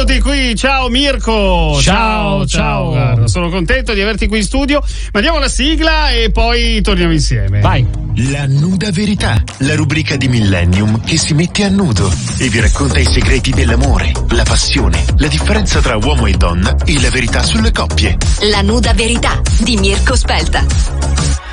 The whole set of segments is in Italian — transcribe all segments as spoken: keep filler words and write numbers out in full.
Eccoti qui, ciao Mirko. Ciao, ciao. ciao. Sono contento di averti qui in studio. Mandiamo la sigla e poi torniamo insieme. Vai. La nuda verità, la rubrica di Millennium che si mette a nudo e vi racconta i segreti dell'amore, la passione, la differenza tra uomo e donna e la verità sulle coppie. La nuda verità di Mirko Spelta.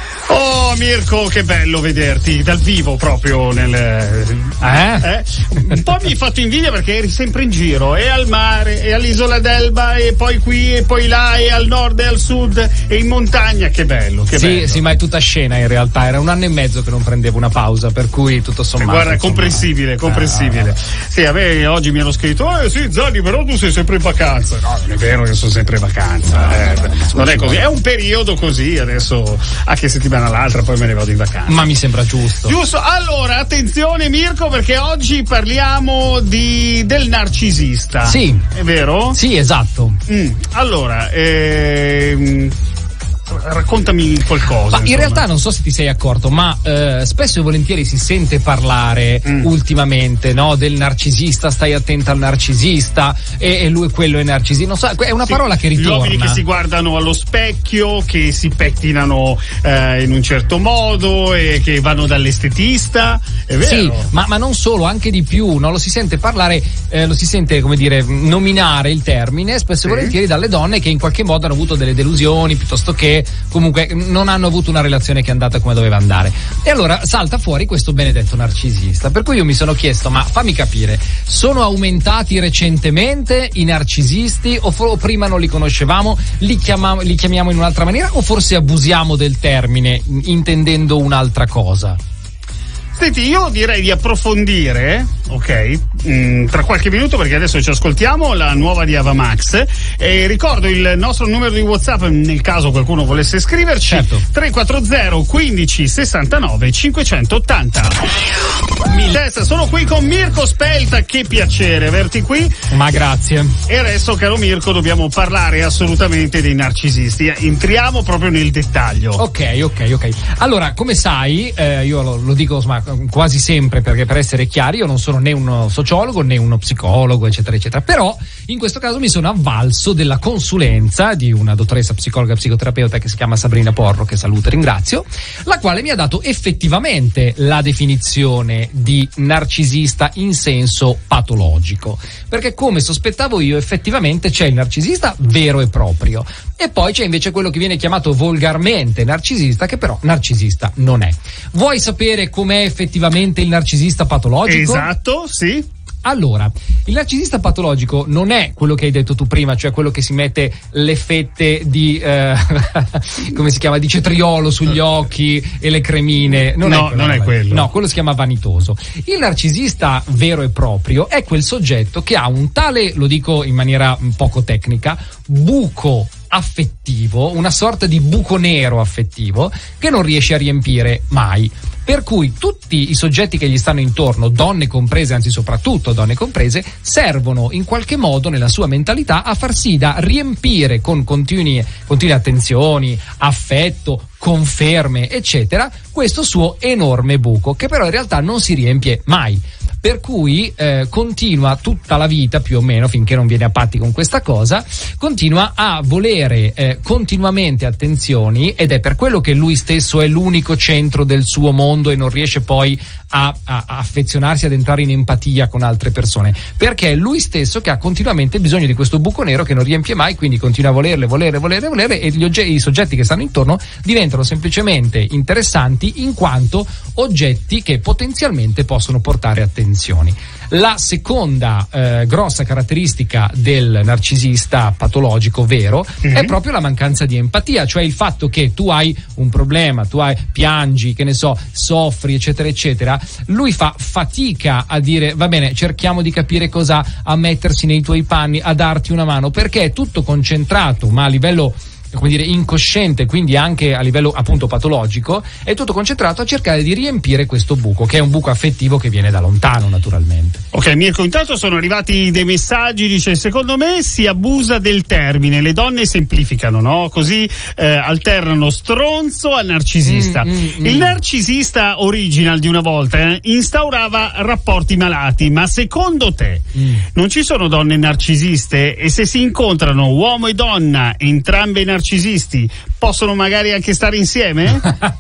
Oh Mirko, che bello vederti dal vivo proprio nel eh? eh? Un po' mi hai fatto invidia perché eri sempre in giro, e al mare, e all'isola d'Elba, e poi qui, e poi là, e al nord e al sud, e in montagna. Che bello, che sì, bello. Sì, ma è tutta scena in realtà. Era un anno e mezzo che non prendevo una pausa, per cui tutto sommato. Guarda, insomma, comprensibile, comprensibile. Ah, sì, a me oggi mi hanno scritto: eh sì, Zanni, però tu sei sempre in vacanza. No, non è vero che sono sempre in vacanza. Eh, non è così, è un periodo così, adesso anche settimana l'altra, poi me ne vado in vacanza. Ma mi sembra giusto. Giusto, allora attenzione Mirko, perché oggi parliamo di del narcisista. Sì. È vero? Sì, esatto. Mm, allora, ehm, raccontami qualcosa. Ma in insomma. realtà non so se ti sei accorto, ma eh, spesso e volentieri si sente parlare Mm. ultimamente, no, del narcisista, stai attenta al narcisista, e, e lui quello è narcisista. Non so, è una Sì, parola che gli ritorna. uomini che si guardano allo specchio, che si pettinano eh, in un certo modo e che vanno dall'estetista, è vero? Sì, ma, ma non solo, anche di più, no? Lo si sente parlare, eh, lo si sente, come dire, nominare il termine spesso Sì. e volentieri dalle donne che in qualche modo hanno avuto delle delusioni, piuttosto che comunque non hanno avuto una relazione che è andata come doveva andare. E allora salta fuori questo benedetto narcisista, per cui io mi sono chiesto: ma fammi capire, sono aumentati recentemente i narcisisti, o, for- o prima non li conoscevamo, li, chiamam- li chiamiamo in un'altra maniera, o forse abusiamo del termine intendendo un'altra cosa? Senti, io direi di approfondire, ok, mm, tra qualche minuto, perché adesso ci ascoltiamo la nuova di Ava Max, e ricordo il nostro numero di WhatsApp nel caso qualcuno volesse scriverci. Certo. tre quattro zero quindici sessantanove cinquecentottanta. Testa, sono qui con Mirko Spelta, che piacere averti qui. Ma grazie. E adesso, caro Mirko, dobbiamo parlare assolutamente dei narcisisti. Entriamo proprio nel dettaglio. Ok, ok, ok. Allora, come sai, eh, io lo, lo dico insomma, quasi sempre, perché per essere chiari, io non sono né uno sociologo né uno psicologo, eccetera, eccetera. Però, in questo caso mi sono avvalso della consulenza di una dottoressa psicologa e psicoterapeuta che si chiama Sabrina Porro, che saluto e ringrazio, la quale mi ha dato effettivamente la definizione di narcisista in senso patologico. Perché, come sospettavo io, effettivamente c'è il narcisista vero e proprio, e poi c'è invece quello che viene chiamato volgarmente narcisista, che però narcisista non è. Vuoi sapere com'è effettivamente il narcisista patologico? Esatto, sì. Allora, il narcisista patologico non è quello che hai detto tu prima, cioè quello che si mette le fette di eh, come si chiama, di cetriolo sugli occhi e le cremine. Non No, è quello, non è quello. No, quello si chiama vanitoso. Il narcisista vero e proprio è quel soggetto che ha un tale, lo dico in maniera poco tecnica, buco affettivo, una sorta di buco nero affettivo che non riesce a riempire mai. Per cui tutti i soggetti che gli stanno intorno, donne comprese, anzi soprattutto donne comprese, servono in qualche modo nella sua mentalità a far sì da riempire con continui, continue attenzioni, affetto, conferme, eccetera, questo suo enorme buco, che però in realtà non si riempie mai. Per cui eh, continua tutta la vita, più o meno, finché non viene a patti con questa cosa, continua a volere eh, continuamente attenzioni, ed è per quello che lui stesso è l'unico centro del suo mondo e non riesce poi a, a, a affezionarsi, ad entrare in empatia con altre persone, perché è lui stesso che ha continuamente bisogno di questo buco nero che non riempie mai, quindi continua a volerle, volere, volere, volere, e gli oggetti, i soggetti che stanno intorno diventano semplicemente interessanti in quanto oggetti che potenzialmente possono portare attenzioni. La seconda eh, grossa caratteristica del narcisista patologico vero mm-hmm. è proprio la mancanza di empatia, cioè il fatto che tu hai un problema, tu hai piangi, che ne so, soffri, eccetera, eccetera. Lui fa fatica a dire va bene, cerchiamo di capire cosa, a mettersi nei tuoi panni, a darti una mano, perché è tutto concentrato, ma a livello come dire, incosciente, quindi anche a livello appunto patologico, è tutto concentrato a cercare di riempire questo buco, che è un buco affettivo che viene da lontano, naturalmente. Ok, Mirko, intanto sono arrivati dei messaggi, dice: secondo me si abusa del termine, le donne semplificano, no? Così eh, alternano stronzo al narcisista. Mm, mm, Il mm. narcisista original di una volta eh, instaurava rapporti malati, ma secondo te mm. non ci sono donne narcisiste? E se si incontrano uomo e donna, entrambi narcisisti, possono magari anche stare insieme?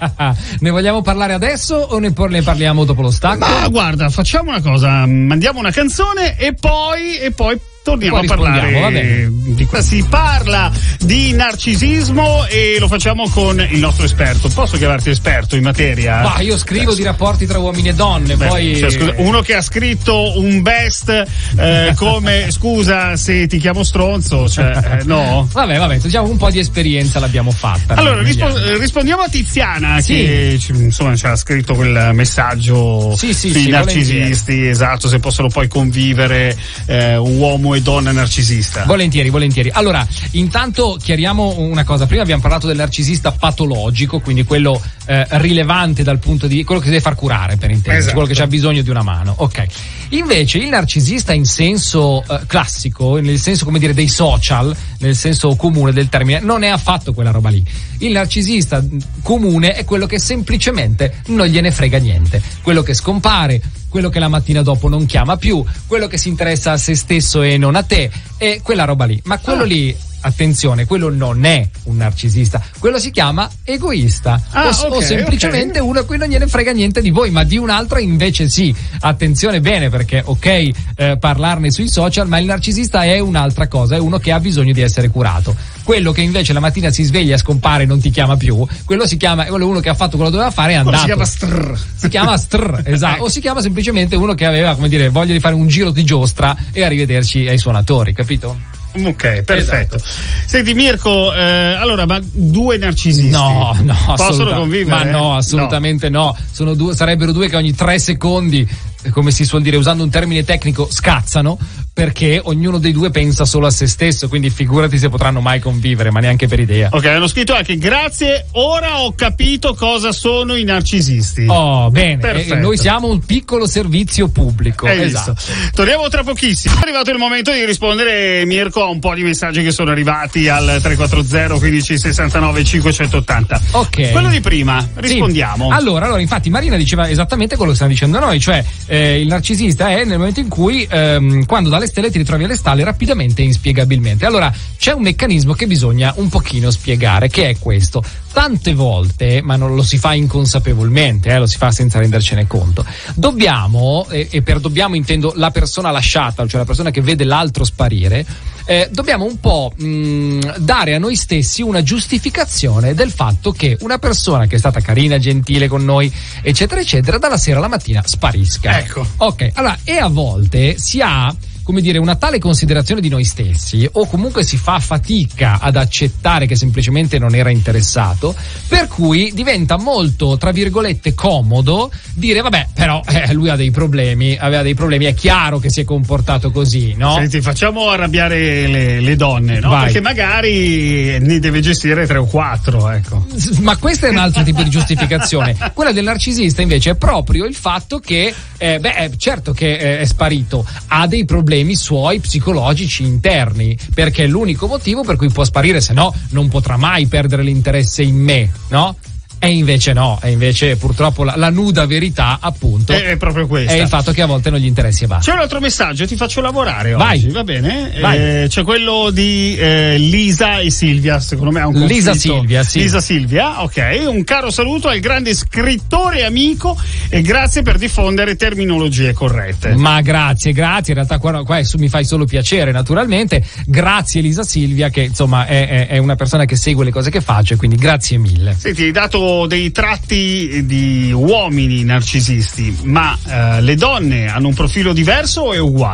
Ne vogliamo parlare adesso o ne, ne parliamo dopo lo stacco? Ma guarda, facciamo una cosa, mandiamo una canzone e poi e poi torniamo poi a parlare di questo. Si parla di narcisismo e lo facciamo con il nostro esperto. Posso chiamarti esperto in materia? Ma io scrivo Beh, di rapporti tra uomini e donne. Beh, poi cioè, scusa, uno che ha scritto un best eh, come scusa se ti chiamo stronzo, cioè eh, no. Vabbè, vabbè, diciamo un po' di esperienza l'abbiamo fatta. Allora rispo- rispondiamo a Tiziana, sì, che insomma ci ha scritto quel messaggio sì, sì, sui sì, narcisisti, volentieri. Esatto, se possono poi convivere eh, uomo e donna narcisista. Volentieri, volentieri. Allora, intanto chiariamo una cosa. Prima abbiamo parlato del narcisista patologico, quindi quello eh, rilevante dal punto di quello che si deve far curare, per intenderci, esatto. Quello che c'ha bisogno di una mano. Ok. Invece il narcisista in senso eh, classico, nel senso come dire dei social, nel senso comune del termine, non è affatto quella roba lì. Il narcisista comune è quello che semplicemente non gliene frega niente, quello che scompare, quello che la mattina dopo non chiama più, quello che si interessa a se stesso e non a te, e quella roba lì. Ma quello ah. lì, attenzione, quello non è un narcisista, quello si chiama egoista, ah, o, okay, o semplicemente okay. uno a cui non gliene frega niente di voi, ma di un altro invece sì. Attenzione bene, perché ok eh, parlarne sui social, ma il narcisista è un'altra cosa, è uno che ha bisogno di essere curato. Quello che invece la mattina si sveglia, scompare e non ti chiama più, quello si chiama, quello è uno che ha fatto quello che doveva fare e è andato. Quello si chiama strr. Si chiama strr, esatto. O si chiama semplicemente uno che aveva, come dire, voglia di fare un giro di giostra e arrivederci ai suonatori, capito? Ok, perfetto. Esatto. Senti Mirko, eh, allora, ma due narcisisti no, no, possono convivere? Ma no, assolutamente no. no. Sono due, sarebbero due che ogni tre secondi, come si suol dire usando un termine tecnico, scazzano, perché ognuno dei due pensa solo a se stesso, quindi figurati se potranno mai convivere, ma neanche per idea. Ok, hanno scritto anche: grazie, ora ho capito cosa sono i narcisisti. Oh, bene, eh, noi siamo un piccolo servizio pubblico. Hai esatto. Visto. Torniamo tra pochissimo. È arrivato il momento di rispondere, Mirko, a un po' di messaggi che sono arrivati al tre quattro zero quindici sessantanove cinquecentottanta. Ok. Quello di prima, rispondiamo. Sì. Allora, allora, infatti Marina diceva esattamente quello che stiamo dicendo noi, cioè eh, il narcisista è nel momento in cui ehm, quando dalle stelle ti ritrovi alle stalle rapidamente e inspiegabilmente. Allora c'è un meccanismo che bisogna un pochino spiegare, che è questo: tante volte, ma non lo si fa inconsapevolmente, eh, lo si fa senza rendercene conto, dobbiamo, e, e per dobbiamo intendo la persona lasciata, cioè la persona che vede l'altro sparire, eh, dobbiamo un po' mh, dare a noi stessi una giustificazione del fatto che una persona che è stata carina, gentile con noi, eccetera eccetera, dalla sera alla mattina sparisca. Ecco. Ok, allora, e a volte si ha, come dire, una tale considerazione di noi stessi, o comunque si fa fatica ad accettare che semplicemente non era interessato, per cui diventa molto, tra virgolette, comodo dire vabbè, però eh, lui ha dei problemi, aveva dei problemi, è chiaro che si è comportato così, no? Senti, facciamo arrabbiare le, le donne, no? Vai. Perché magari ne deve gestire tre o quattro, ecco. Ma questo è un altro tipo di giustificazione. Quella del narcisista invece è proprio il fatto che, eh, beh, certo che eh, è sparito, ha dei problemi suoi psicologici interni, perché è l'unico motivo per cui può sparire, se no non potrà mai perdere l'interesse in me, no? E invece no, e invece purtroppo la, la nuda verità, appunto, è, è proprio questa. È il fatto che a volte non gli interessi e basta. C'è un altro messaggio, ti faccio lavorare Vai. oggi, va bene? Vai. Eh, c'è quello di eh, Lisa e Silvia, secondo me è un conflitto. Lisa Silvia, sì. Lisa Silvia, ok. Un caro saluto al grande scrittore e amico e grazie per diffondere terminologie corrette. Ma grazie, grazie, in realtà qua, qua mi fai solo piacere, naturalmente. Grazie Lisa Silvia, che insomma è, è, è una persona che segue le cose che faccio, e quindi grazie mille. Senti, hai dato dei tratti di uomini narcisisti, ma eh, le donne hanno un profilo diverso o è uguale?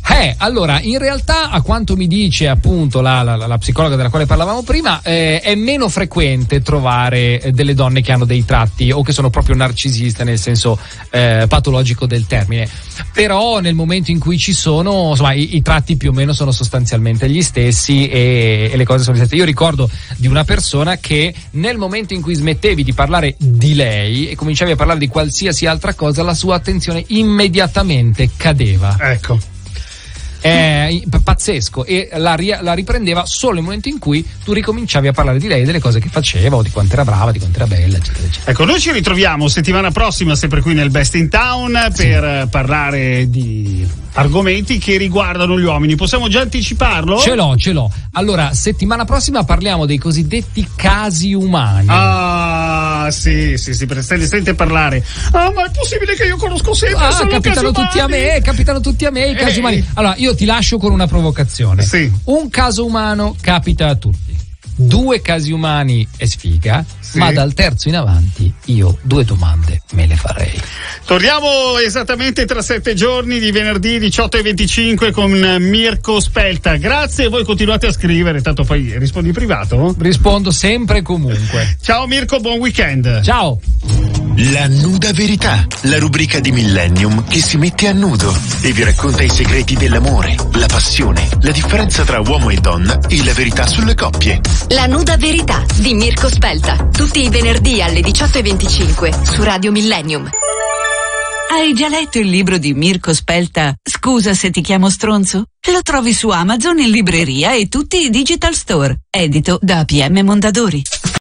Eh, allora, in realtà, a quanto mi dice appunto la, la, la psicologa della quale parlavamo prima, eh, è meno frequente trovare eh, delle donne che hanno dei tratti o che sono proprio narcisiste nel senso eh, patologico del termine. Però nel momento in cui ci sono, insomma, i, i tratti più o meno sono sostanzialmente gli stessi e, e le cose sono le stesse. Io ricordo di una persona che nel momento in cui smettevi di parlare di lei e cominciavi a parlare di qualsiasi altra cosa, la sua attenzione immediatamente cadeva. Ecco. È pazzesco, e la, ri- la riprendeva solo nel momento in cui tu ricominciavi a parlare di lei, delle cose che faceva o di quanto era brava, di quanto era bella, eccetera, eccetera. Ecco, noi ci ritroviamo settimana prossima sempre qui nel Best in Town sì. per parlare di argomenti che riguardano gli uomini. Possiamo già anticiparlo? Ce l'ho, ce l'ho. Allora, settimana prossima parliamo dei cosiddetti casi umani. Ah, sì, sì, sì, sente, sente parlare. Ah, ma è possibile che io conosco sempre Ah, solo capitano casi tutti umani? a me, capitano tutti a me i casi Eh. umani. Allora, io ti lascio con una provocazione. Sì. Un caso umano capita a tutti. Due casi umani è sfiga, Sì. ma dal terzo in avanti io due domande me le farei. Torniamo esattamente tra sette giorni, di venerdì diciotto e venticinque con Mirko Spelta. Grazie, voi continuate a scrivere, tanto poi rispondi in privato. Rispondo sempre e comunque. Ciao Mirko, buon weekend. Ciao! La nuda verità, la rubrica di Millennium che si mette a nudo e vi racconta i segreti dell'amore, la passione, la differenza tra uomo e donna e la verità sulle coppie. La nuda verità di Mirko Spelta. Tutti i venerdì alle diciotto e venticinque su Radio Millennium. Hai già letto il libro di Mirko Spelta, Scusa se ti chiamo stronzo? Lo trovi su Amazon, in libreria e tutti i digital store. Edito da A P M Mondadori.